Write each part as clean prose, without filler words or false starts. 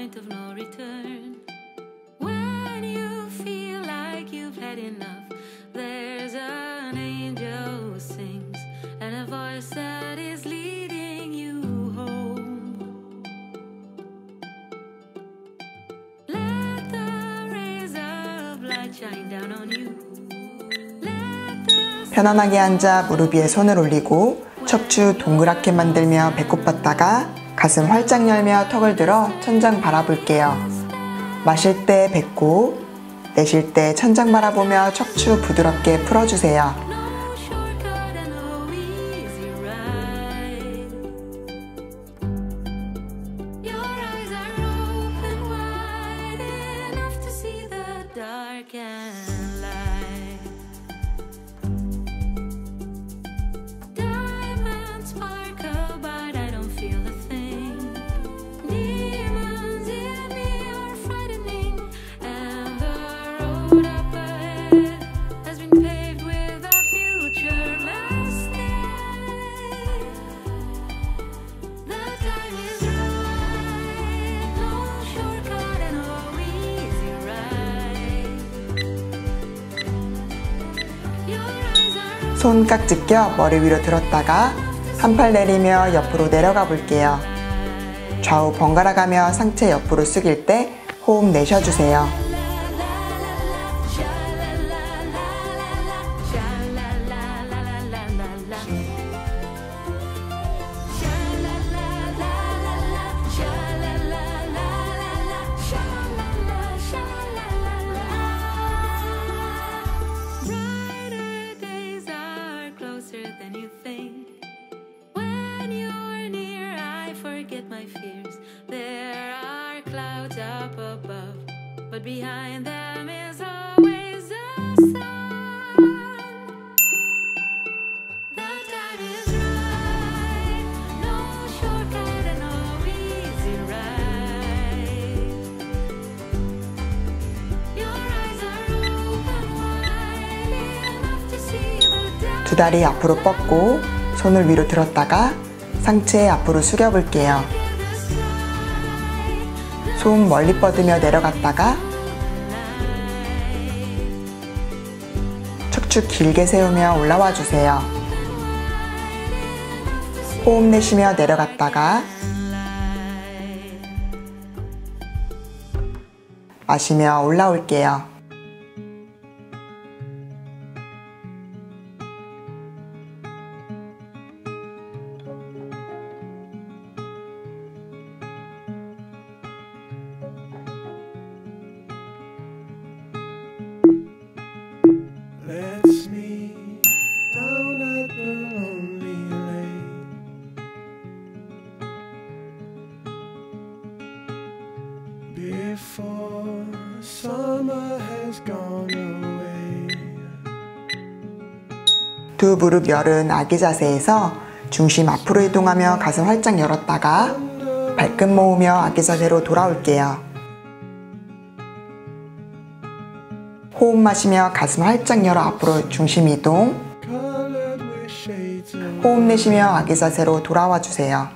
point of no return. When you feel like you've had enough, there's an angel who sings and a voice that is leading you home. Let the rays of light shine down on you. 편안하게 앉아 무릎 위에 손을 올리고 척추 동그랗게 만들며 배꼽 뻗다가 가슴 활짝 열며 턱을 들어 천장 바라볼게요. 마실 때 배꼽, 내쉴 때 천장 바라보며 척추 부드럽게 풀어주세요. 손깍지 껴 머리 위로 들었다가 한 팔 내리며 옆으로 내려가 볼게요. 좌우 번갈아 가며 상체 옆으로 숙일 때 호흡 내쉬어주세요. But behind them is always the sun. The time is right, no shortcut and no easy ride. Your eyes are open wide enough to see the dark. 두 다리 앞으로 뻗고 손을 위로 들었다가 상체 앞으로 숙여 볼게요. 손 멀리 뻗으며 내려갔다가 척추 길게 세우며 올라와 주세요. 호흡 내쉬며 내려갔다가 마시며 올라올게요. Let's meet down at the lonely lake before summer has gone away. 두 무릎 열은 아기 자세에서 중심 앞으로 이동하며 가슴 활짝 열었다가 발끝 모으며 아기 자세로 돌아올게요. 호흡 마시며 가슴 활짝 열어 앞으로 중심 이동. 호흡 내쉬며 아기 자세로 돌아와 주세요.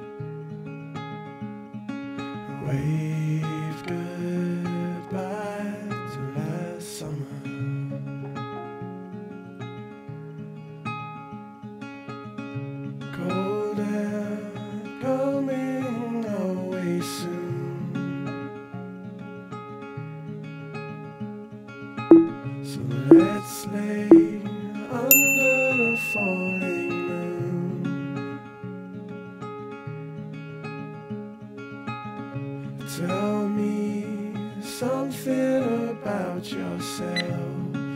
So let's lay under the falling moon. Tell me something about yourself.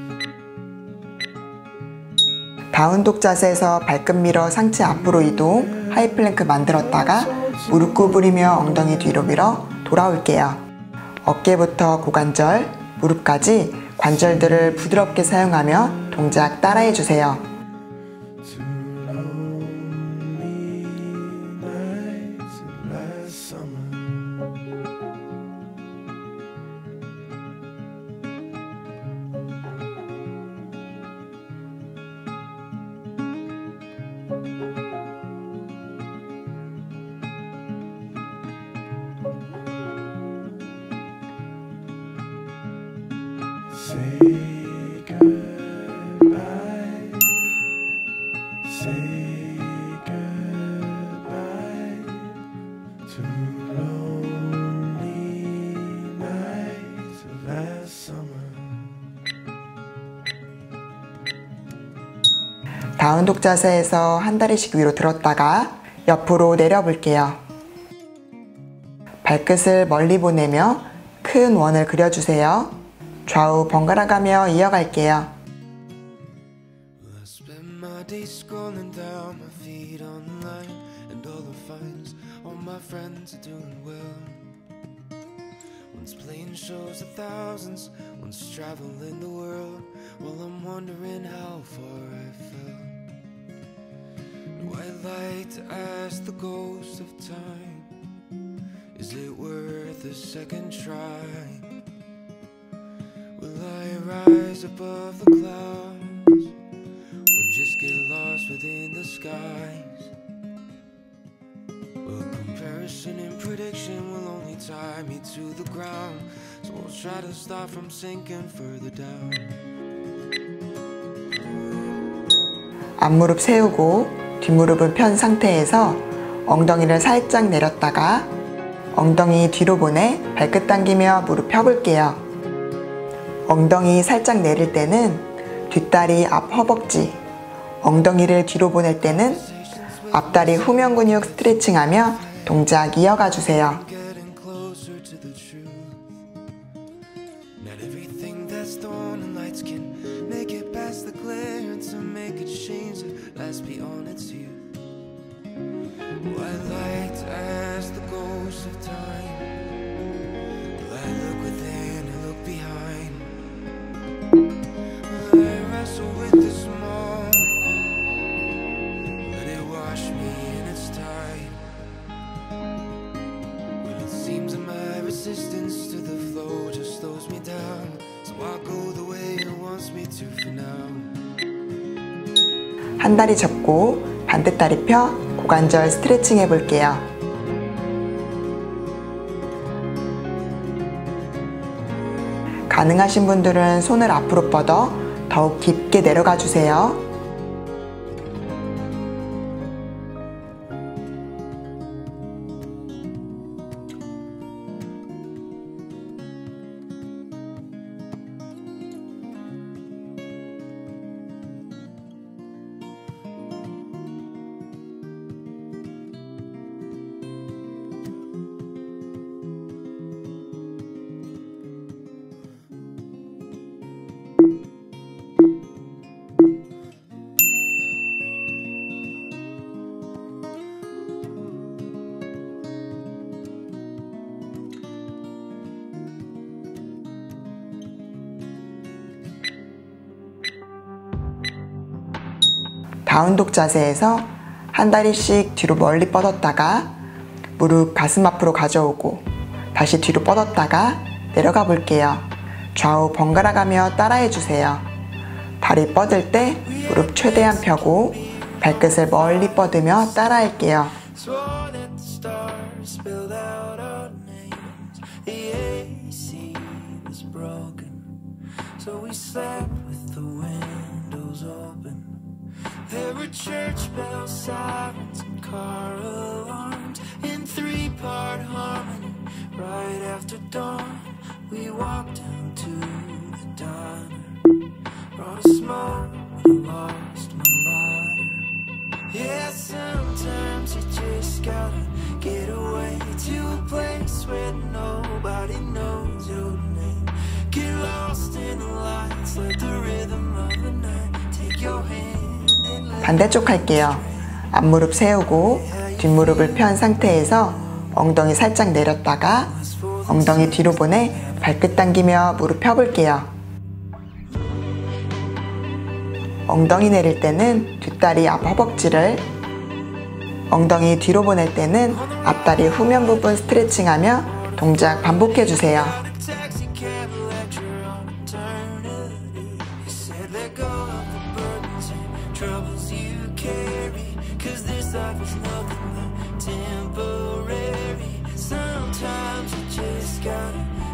다운독 자세에서 발끝 밀어 상체 앞으로 이동, 하이플랭크 만들었다가 무릎 구부리며 엉덩이 뒤로 밀어 돌아올게요. 어깨부터 고관절, 무릎까지 관절들을 부드럽게 사용하며 동작 따라해 주세요. Say goodbye. Say goodbye to lonely nights of last summer. 다운독 자세에서 한 다리씩 위로 들었다가 옆으로 내려볼게요. 발끝을 멀리 보내며 큰 원을 그려주세요. 좌우 번갈아 가며 이어갈게요. I spend my days scrolling down my feed online, and all the finds, all my friends are doing well. One's playing shows of thousands, one's traveling the world, while I'm wondering how far I fell. Do I like to ask the ghost of time, is it worth a second try? Will I rise above the clouds, or just get lost within the skies? Well, comparison and prediction will only tie me to the ground, so I'll try to stop from sinking further down. 앞무릎 세우고 뒷무릎은 편 상태에서 엉덩이를 살짝 내렸다가 엉덩이 뒤로 보내 발끝 당기며 무릎 펴볼게요. 엉덩이 살짝 내릴 때는 뒷다리 앞 허벅지, 엉덩이를 뒤로 보낼 때는 앞다리 후면 근육 스트레칭하며 동작 이어가 주세요. Getting closer to the truth. Not everything that's thorn and lights can make it past the glare, and to make a change that lasts beyond its youth. Oh, I like to ask the ghost of time, will I look within or look behind? Will I wrestle with this moment? Let it wash me in its tide. When it seems that my resistance to the flow just slows me down, so I'll go the way it wants me to for now. 한 다리 접고 반대 다리 펴 고관절 스트레칭 해볼게요. 가능하신 분들은 손을 앞으로 뻗어 더욱 깊게 내려가 주세요. 다운독 자세에서 한 다리씩 뒤로 멀리 뻗었다가 무릎 가슴 앞으로 가져오고 다시 뒤로 뻗었다가 내려가 볼게요. 좌우 번갈아 가며 따라해 주세요. 다리 뻗을 때 무릎 최대한 펴고 발끝을 멀리 뻗으며 따라할게요. Swore that the stars spelled out our names. The AC was broken, so we slept with the windows open. There were church bells, sirens, and car alarms in three-part harmony. Right after dawn, we walked down to the diner. Brought a smoke, but I lost my lighter. Yeah, sometimes you just gotta get away to a place where nobody knows your name. Get lost in the lights, let the rhythm of the night take your hand. 반대쪽 할게요. 앞무릎 세우고 뒷무릎을 편 상태에서 엉덩이 살짝 내렸다가 엉덩이 뒤로 보내 발끝 당기며 무릎 펴볼게요. 엉덩이 내릴 때는 뒷다리 앞 허벅지를, 엉덩이 뒤로 보낼 때는 앞다리 후면 부분 스트레칭하며 동작 반복해주세요.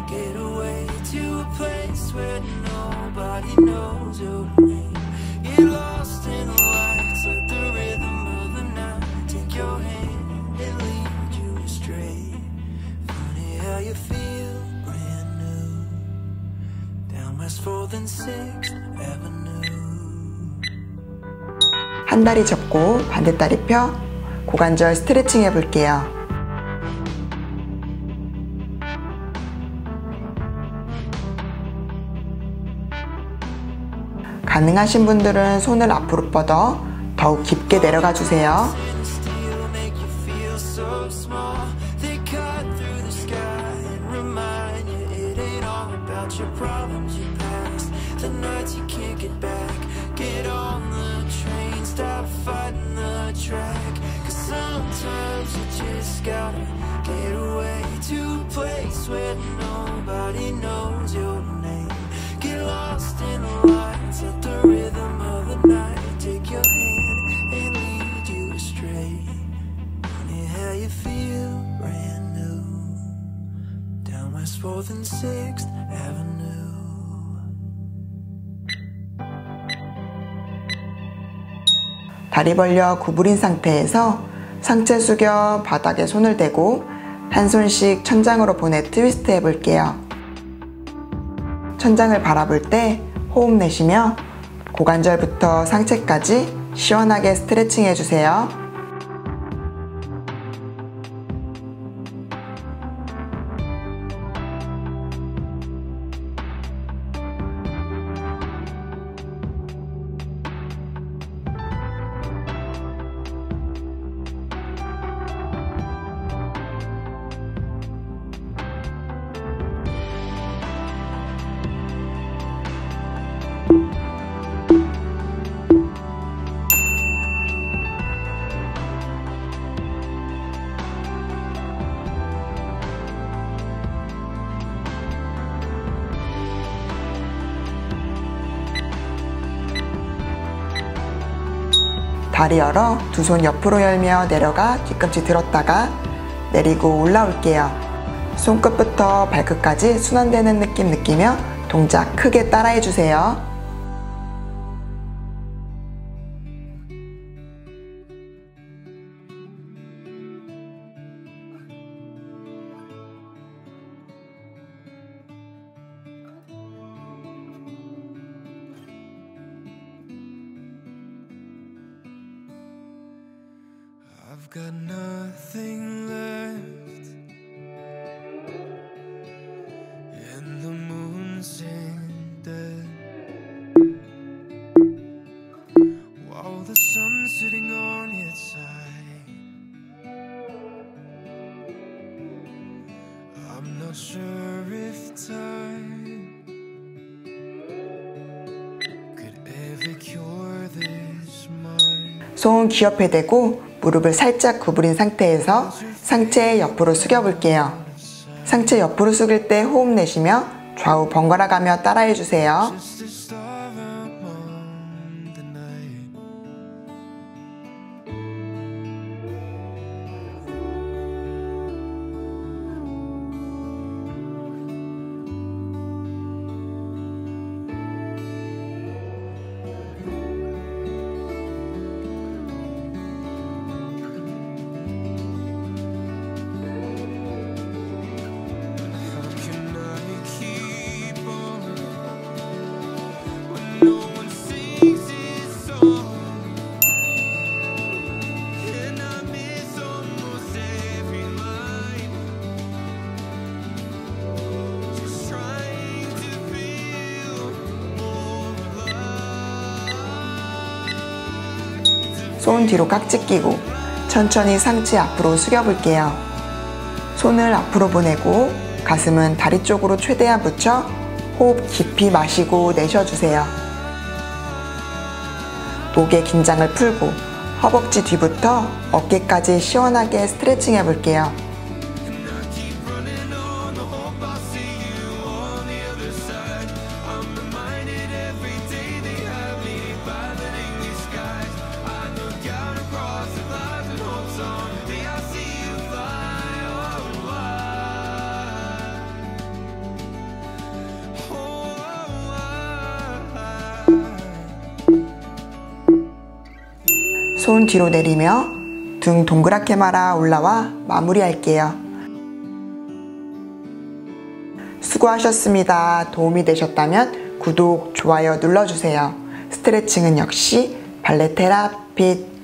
Get away to a place where nobody knows your name. Get lost in the lights, let the rhythm of the night take your hand and lead you astray. Funny how you feel brand new down West 4th and 6th Avenue. 한 다리 접고 반대 다리 펴 고관절 스트레칭 해볼게요. 가능하신 분들은 손을 앞으로 뻗어 더욱 깊게 내려가 주세요. Get lost in the lights, let the rhythm of the night take your hand and lead you astray. Funny how you feel brand new down West 4th and 6th Avenue. 다리 벌려 구부린 상태에서 상체 숙여 바닥에 손을 대고 한 손씩 천장으로 보내 트위스트 해볼게요. 천장을 바라볼 때 호흡 내쉬며 고관절부터 상체까지 시원하게 스트레칭 해주세요. 다리 열어 두 손 옆으로 열며 내려가 뒤꿈치 들었다가 내리고 올라올게요. 손끝부터 발끝까지 순환되는 느낌 느끼며 동작 크게 따라해 주세요. I've got nothing left, and the moon's in dead, while the sun's sitting on its side. I'm not sure if time could ever cure this mind. 손 귀 옆에 대고 무릎을 살짝 구부린 상태에서 상체 옆으로 숙여 볼게요. 상체 옆으로 숙일 때 호흡 내쉬며 좌우 번갈아 가며 따라해 주세요. 손 뒤로 깍지 끼고 천천히 상체 앞으로 숙여 볼게요. 손을 앞으로 보내고 가슴은 다리 쪽으로 최대한 붙여 호흡 깊이 마시고 내쉬어주세요. 목의 긴장을 풀고 허벅지 뒤부터 어깨까지 시원하게 스트레칭 해볼게요. 손 뒤로 내리며 등 동그랗게 말아 올라와 마무리할게요. 수고하셨습니다. 도움이 되셨다면 구독, 좋아요 눌러주세요. 스트레칭은 역시 발레 테라핏